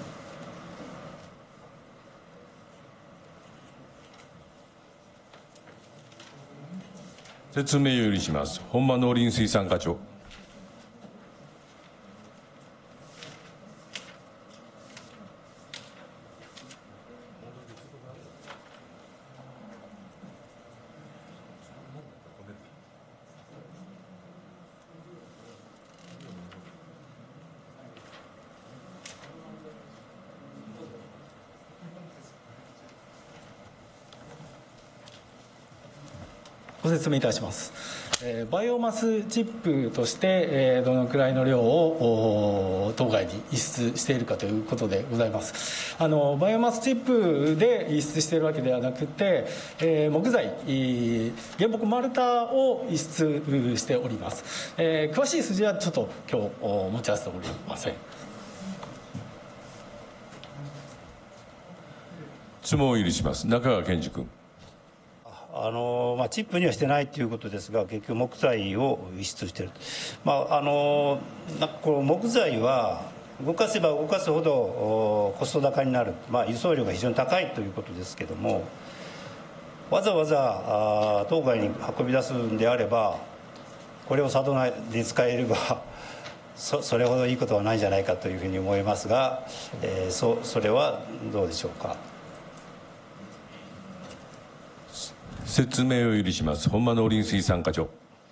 説明を許します。本間農林水産課長。 ご説明いたします。バイオマスチップとしてどのくらいの量を当該に輸出しているかということでございます。あのバイオマスチップで輸出しているわけではなくて、木材原木丸太を輸出しております。詳しい数字はちょっと今日持ち合わせておりません。 質問を許します。中川健二君。 あのまあ、チップにはしてないということですが、結局木材を輸出している、まあ、あのなんかこの木材は動かせば動かすほどコスト高になる、まあ、輸送量が非常に高いということですけれども、わざわざあ当該に運び出すんであれば、 これを佐渡内で使えればそ, それほどいいことはないんじゃないかというふうに思いますが、えー、そ, それはどうでしょうか。 説明を許します。本間農林水産課長。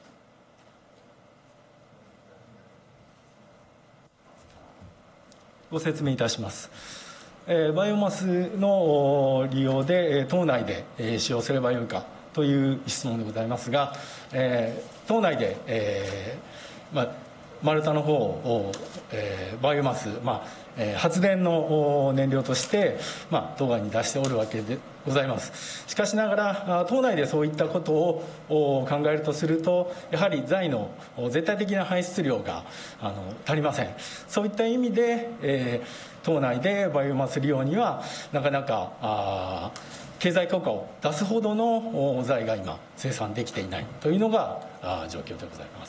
ご説明いたします。えー、バイオマスの利用で島内で、えー、使用すればよいかという質問でございますが、えー、島内で、えーまあ、丸太の方を、えー、バイオマス、まあえー、発電の燃料として、まあ、島外に出しておるわけでございます。しかしながら島内でそういったことを考えるとすると、やはり材の絶対的な排出量があの足りません。そういった意味で、えー、島内でバイオマス利用にはなかなかあ経済効果を出すほどの材が今生産できていないというのがあ状況でございます。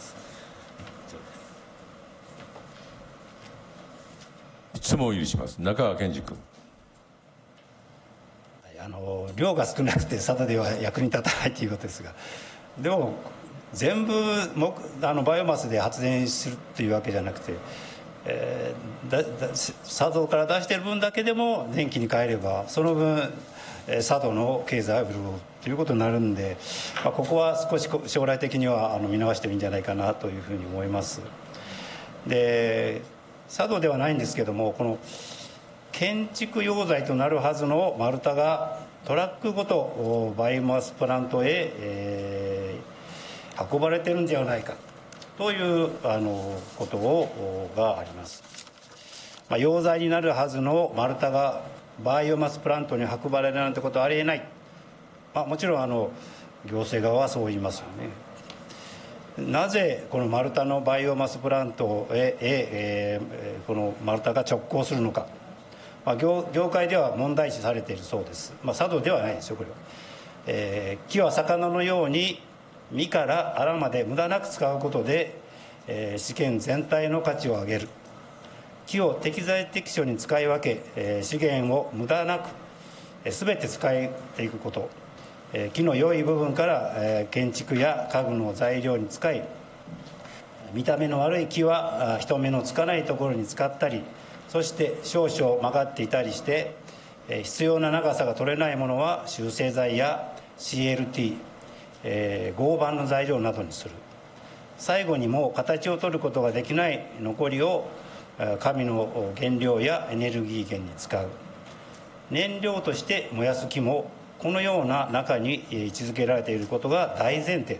質問を許します。中川健二君。 あの量が少なくて佐渡では役に立たないということですが、でも全部もあのバイオマスで発電するというわけじゃなくて、えー、だだ佐渡から出している分だけでも電気に変えればその分佐渡の経済は潤うということになるんで、まあ、ここは少し将来的にはあの見直してもいいんじゃないかなというふうに思います。で佐渡ではないんですけども、この建築用材となるはずの丸太がトラックごとバイオマスプラントへ、えー、運ばれてるんではないかというあのことをがあります。まあ、用材になるはずの丸太がバイオマスプラントに運ばれるなんてことはありえない、まあ、もちろんあの行政側はそう言いますよね。なぜこの丸太のバイオマスプラントへ、えー、この丸太が直行するのか、まあ、業, 業界では問題視されているそうです。まあ、佐渡ではないですよこれは、えー、木は魚のように実からアラまで無駄なく使うことで、えー、資源全体の価値を上げる。木を適材適所に使い分け、えー、資源を無駄なく、えー、全て使っていくこと、木の良い部分から建築や家具の材料に使い、見た目の悪い木は人目のつかないところに使ったり、そして少々曲がっていたりして必要な長さが取れないものは修正材や シーエルティー、合板の材料などにする。最後にも形を取ることができない残りを紙の原料やエネルギー源に使う。燃料として燃やす木もこのような中に位置づけられていることが大前提です。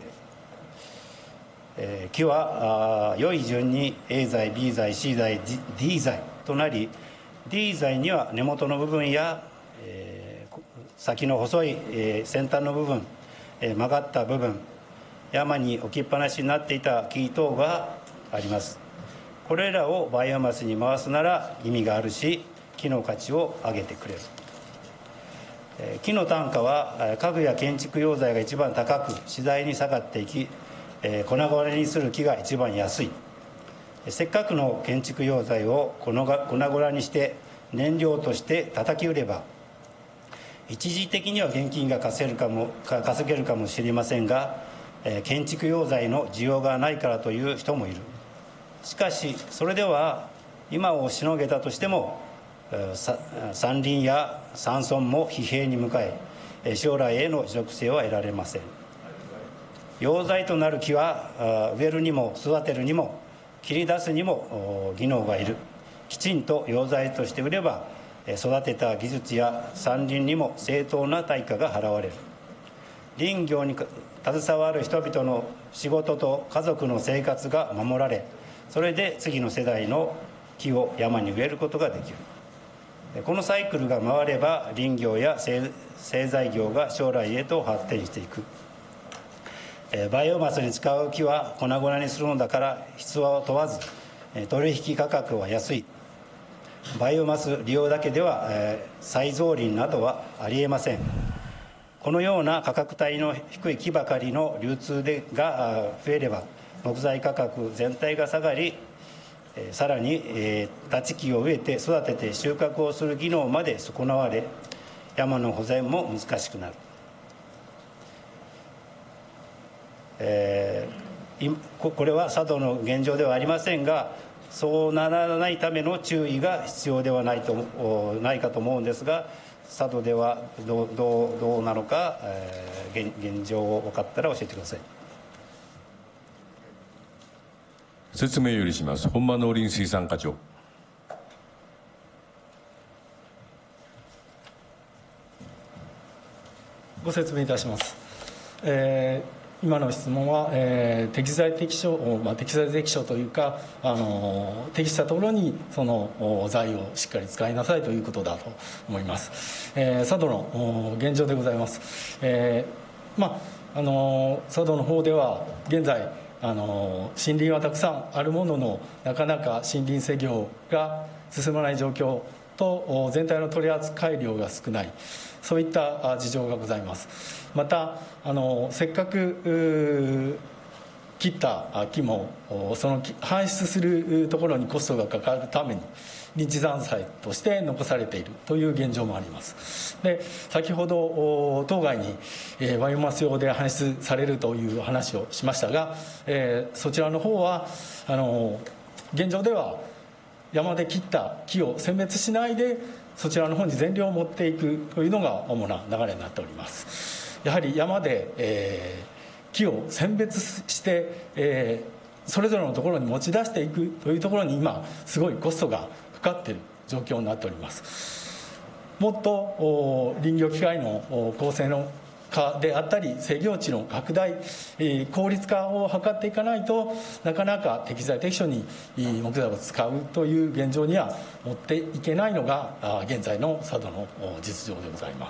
えー、木は良い順に A 材 B 材 C 材 D 材となり、 D 材には根元の部分や、えー、先の細い、えー、先端の部分、えー、曲がった部分、山に置きっぱなしになっていた木等があります。これらをバイオマスに回すなら意味があるし、木の価値を上げてくれる。木の単価は家具や建築用材が一番高く次第に下がっていき、粉々にする木が一番安い。せっかくの建築用材を粉々にして燃料として叩き売れば一時的には現金が稼げるかも、稼げるかもしれませんが、建築用材の需要がないからという人もいる。しかしそれでは今をしのげたとしても山林や山村も疲弊に向かい、将来への持続性は得られません。用材となる木は植えるにも育てるにも切り出すにも技能がいる。きちんと用材として売れば育てた技術や山林にも正当な対価が払われる。林業に携わる人々の仕事と家族の生活が守られ、それで次の世代の木を山に植えることができる。このサイクルが回れば林業や製材業が将来へと発展していく。バイオマスに使う木は粉々にするのだから質を問わず取引価格は安い。バイオマス利用だけでは再造林などはありえません。このような価格帯の低い木ばかりの流通でが増えれば木材価格全体が下がり、さらに立ち木を植えて育てて収穫をする技能まで損なわれ、山の保全も難しくなる。えー、 これは佐渡の現状ではありませんが、そうならないための注意が必要ではないとないかと思うんですが、佐渡ではどう、どう、どうなのか、えー、現, 現状を分かったら教えてください。 説明を許します。本間農林水産課長。 ご説明いたします。えー今の質問は、えー、適材適所、まあ、適材適所というか、あの適したところにその材をしっかり使いなさいということだと思います。えー、佐渡の現状でございます。えーまあ、あの佐渡の方では現在あの森林はたくさんあるものの、なかなか森林施業が進まない状況と、全体の取り扱い量が少ない、そういった事情がございます。またあのせっかく切った木もその搬出するところにコストがかかるために林地残債として残されているという現状もあります。で、先ほど当該にバイオマス用で搬出されるという話をしましたが、えー、そちらの方はあの現状では山で切った木を選別しないでそちらの方に全量を持っていくというのが主な流れになっております。やはり山で、えー、木を選別して、えー、それぞれのところに持ち出していくというところに今すごいコストがかかっている状況になっております。もっと林業機械の構成の化であったり制御地の拡大、えー、効率化を図っていかないとなかなか適材適所に木材を使うという現状には持っていけないのが現在の佐渡の実情でございます。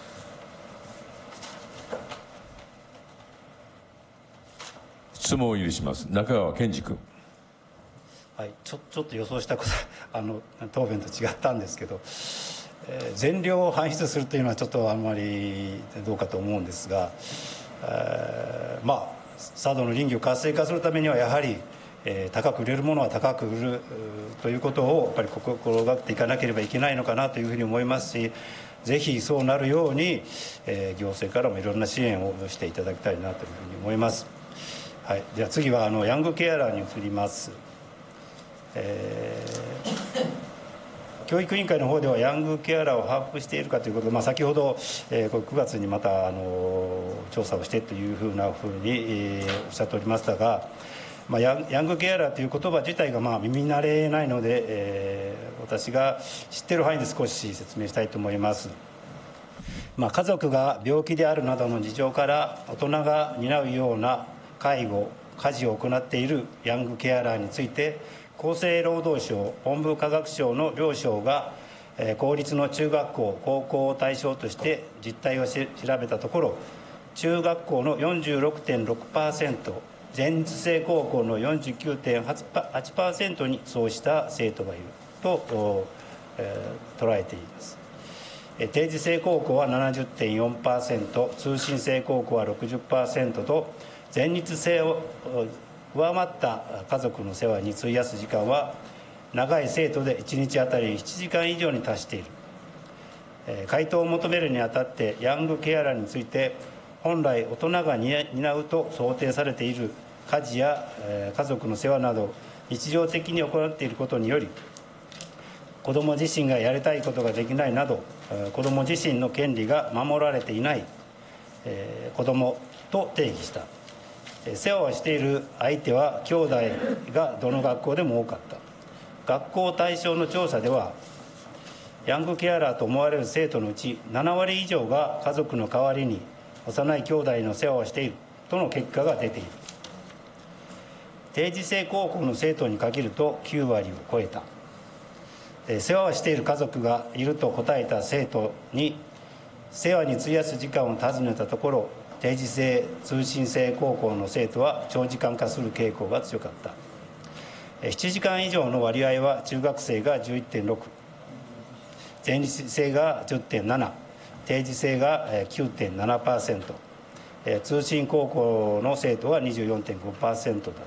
質問を許します。中川健二君。 はい、ちょちょっと予想したことあの答弁と違ったんですけど、えー、全量を搬出するというのはちょっとあんまりどうかと思うんですが、えー、まあ佐渡の林業を活性化するためにはやはり、えー、高く売れるものは高く売るということをやっぱり心がけていかなければいけないのかなというふうに思いますし、ぜひそうなるように、えー、行政からもいろんな支援をしていただきたいなというふうに思います。はい、では次はあのヤングケアラーに移ります。えー、教育委員会の方ではヤングケアラーを把握しているかということで、まあ、先ほど、えー、これくがつにまたあの調査をしてというふうなふうに、えー、おっしゃっておりましたが、まあ、ヤン、ヤングケアラーという言葉自体がまあ耳慣れないので、えー、私が知っている範囲で少し説明したいと思います。まあ、家族が病気であるなどの事情から大人が担うような介護家事を行っているヤングケアラーについて、厚生労働省文部科学省の両省が公立の中学校高校を対象として実態を調べたところ、中学校の よんじゅうろくてんろくパーセント、全日制高校の よんじゅうきゅうてんはちパーセント にそうした生徒がいると、えー、捉えています。定時制高校は ななじゅってんよんパーセント、通信制高校は ろくじゅっパーセント と、全日制を上回った家族の世話に費やす時間は長い生徒でいちにちあたりななじかん以上に達している。回答を求めるにあたってヤングケアラーについて、本来大人が担うと想定されている家事や家族の世話など日常的に行っていることにより、子ども自身がやりたいことができないなど子ども自身の権利が守られていない子どもと定義した。世話をしている相手は兄弟がどの学校でも多かった。学校対象の調査では、ヤングケアラーと思われる生徒のうちななわり以上が家族の代わりに幼い兄弟の世話をしているとの結果が出ている。定時制高校の生徒に限るときゅうわりを超えた。世話をしている家族がいると答えた生徒に世話に費やす時間を尋ねたところ、定時制通信制高校の生徒は長時間化する傾向が強かった。ななじかん以上の割合は中学生が じゅういってんろく、全日制が じゅってんなな、定時制が きゅうてんななパーセント、通信高校の生徒は にじゅうよんてんごパーセント だった。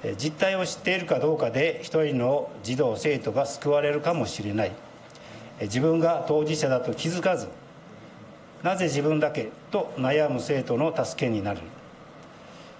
実態を知っているかどうかで一人の児童生徒が救われるかもしれない。自分が当事者だと気づかず、なぜ自分だけと悩む生徒の助けになる。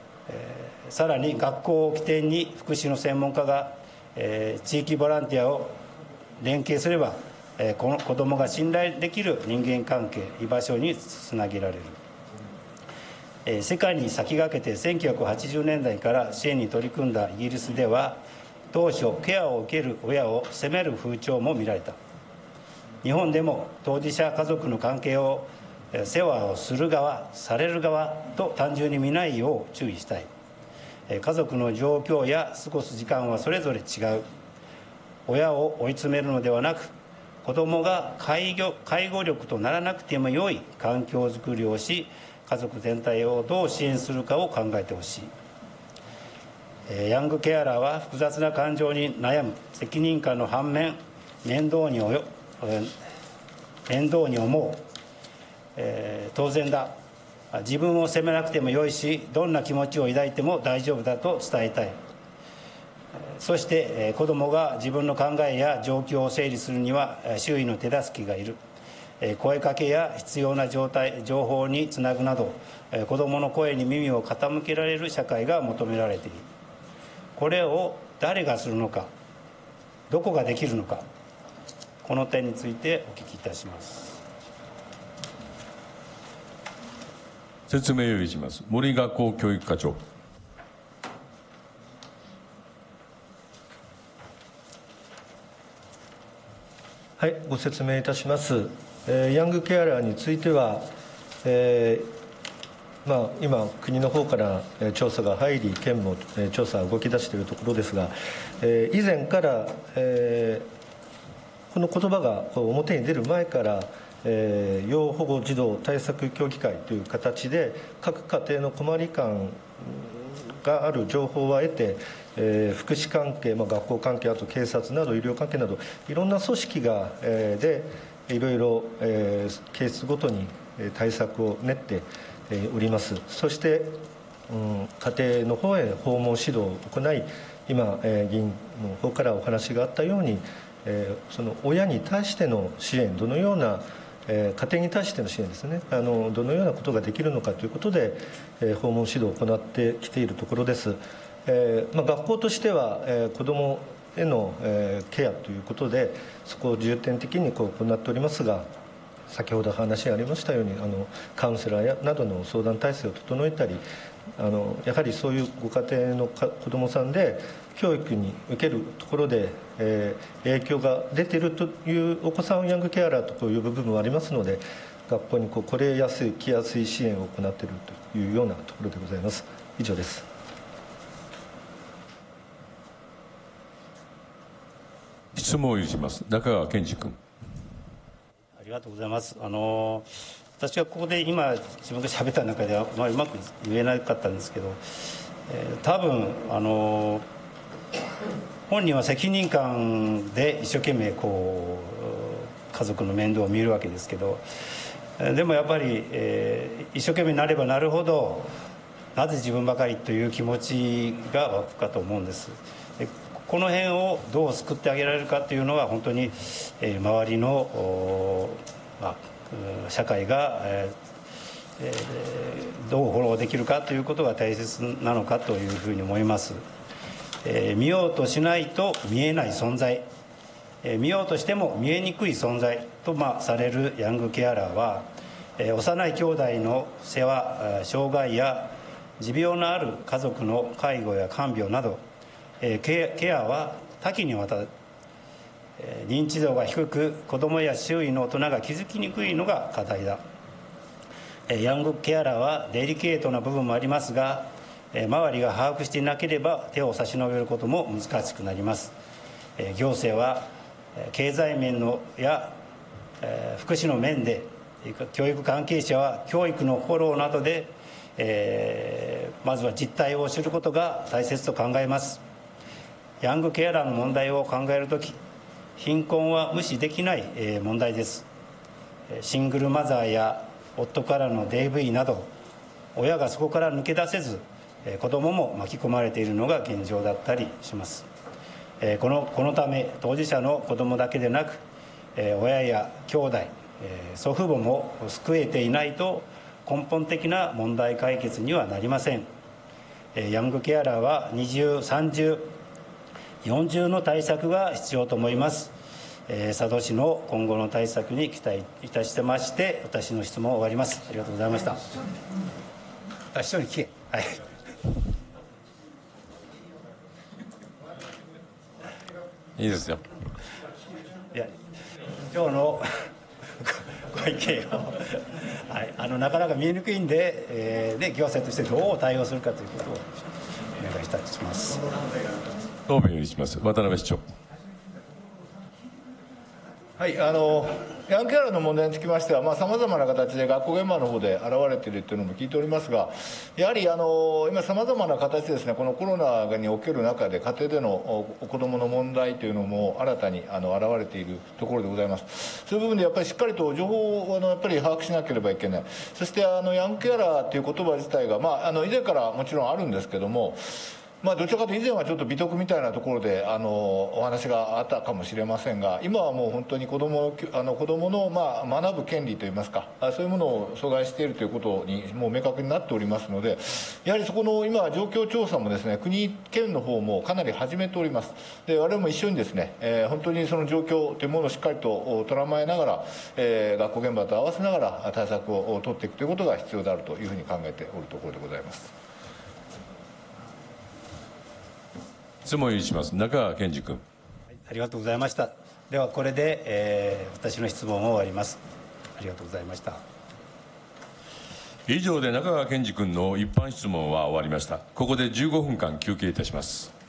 さらに学校を起点に福祉の専門家が、えー、地域ボランティアを連携すれば、えー、この子どもが信頼できる人間関係、居場所につなげられる。えー、世界に先駆けてせんきゅうひゃくはちじゅうねんだいから支援に取り組んだイギリスでは、当初ケアを受ける親を責める風潮も見られた。日本でも当事者家族の関係を世話をする側、される側と単純に見ないよう注意したい。家族の状況や過ごす時間はそれぞれ違う。親を追い詰めるのではなく、子どもが介護、介護力とならなくてもよい環境づくりをし、家族全体をどう支援するかを考えてほしい。ヤングケアラーは複雑な感情に悩む、責任感の反面、面倒におよ面倒に思う、えー、当然だ、自分を責めなくてもよいし、どんな気持ちを抱いても大丈夫だと伝えたい。そして、えー、子どもが自分の考えや状況を整理するには周囲の手助けがいる。えー、声かけや必要な状態情報につなぐなど、えー、子どもの声に耳を傾けられる社会が求められている。これを誰がするのか、どこができるのか、この点についてお聞きいたします。 説明を有します。森学校教育課長。 はい、ご説明いたします。えー、ヤングケアラーについては、えーまあ、今、国の方から調査が入り、県も調査が動き出しているところですが、えー、以前から、えー、この言葉が表に出る前から、えー、要保護児童対策協議会という形で、各家庭の困り感がある情報は得て、えー、福祉関係、まあ、学校関係、あと警察など医療関係など、いろんな組織が、えー、でいろいろ、えー、ケースごとに対策を練っております。そして、うん、家庭の方へ訪問指導を行い、今、えー、議員の方からお話があったように、えー、その親に対しての支援、どのようなえー、家庭に対しての支援ですね、あのどのようなことができるのかということで、えー、訪問指導を行ってきているところです。えーまあ、学校としては、えー、子どもへの、えー、ケアということで、そこを重点的にこう行っておりますが、先ほど話がありましたように、あのカウンセラーやなどの相談体制を整えたり、あのやはりそういうご家庭のか子どもさんで、教育に受けるところで、えー、影響が出ているというお子さんをヤングケアラーと呼ぶ部分もありますので、学校にこう来れやすい、来やすい支援を行っているというようなところでございます。以上です。 質問を許します。中川健二君。 ありがとうございます。あの私はここで今自分が喋った中では、まあ、うまく言えなかったんですけど、えー、多分あの本人は責任感で一生懸命こう家族の面倒を見るわけですけど、でもやっぱり、えー、一生懸命になればなるほど、なぜ自分ばかりという気持ちが湧くかと思うんです。でこの辺をどう救ってあげられるかというのは、本当に、えー、周りの、まあ、社会が、えー、どうフォローできるかということが大切なのかというふうに思います。えー、見ようとしないと見えない存在、えー、見ようとしても見えにくい存在と、まあ、されるヤングケアラーは、えー、幼い兄弟の世話、障害や持病のある家族の介護や看病など、えー、ケア、ケアは多岐にわたる。えー、認知度が低く、子どもや周囲の大人が気づきにくいのが課題だ。えー、ヤングケアラーはデリケートな部分もありますが、周りが把握していなければ手を差し伸べることも難しくなります。行政は経済面のや福祉の面で、教育関係者は教育のフォローなどで、えー、まずは実態を知ることが大切と考えます。ヤングケアラーの問題を考えるとき、貧困は無視できない問題です。シングルマザーや夫からの ディーブイ など、親がそこから抜け出せず、子どもも巻き込まれているのが現状だったりします。この、このため当事者の子どもだけでなく、親や兄弟、祖父母も救えていないと根本的な問題解決にはなりません。 えーヤングケアラーは二重、三重、四重の対策が必要と思います。えー佐渡市の今後の対策に期待いたしてまして、私の質問を終わります。ありがとうございました。あ、市長に聞け。はい。 いいですよ。 いや、今日のご意見を、はい、あのなかなか見えにくいんで、えー、で行政としてどう対応するかということをお願いいたします。 答弁をします。渡辺市長。 はい、あのヤングケアラーの問題につきましては、さまざ、まな形で学校現場の方で現れているというのも聞いておりますが、やはりあの今、さまざまな形でですね、このコロナにおける中で、家庭での子どもの問題というのも新たにあの現れているところでございます。そういう部分でやっぱりしっかりと情報をあのやっぱり把握しなければいけない、そしてあのヤングケアラーという言葉自体が、まあ、あの以前からもちろんあるんですけども、まあ、どちらかというと以前はちょっと美徳みたいなところであのお話があったかもしれませんが、今はもう本当に子どもあの子どもの、まあ、学ぶ権利といいますか、そういうものを阻害しているということにもう明確になっておりますので、やはりそこの今状況調査もですね、国県の方もかなり始めております。で我々も一緒にですね、えー、本当にその状況というものをしっかりと捉まえながら、えー、学校現場と合わせながら対策を取っていくということが必要であるというふうに考えておるところでございます。 質問を許します。中川健二君。 ありがとうございました。ではこれで、えー、私の質問を終わります。ありがとうございました。 以上で中川健二君の一般質問は終わりました。ここでじゅうごふんかん休憩いたします。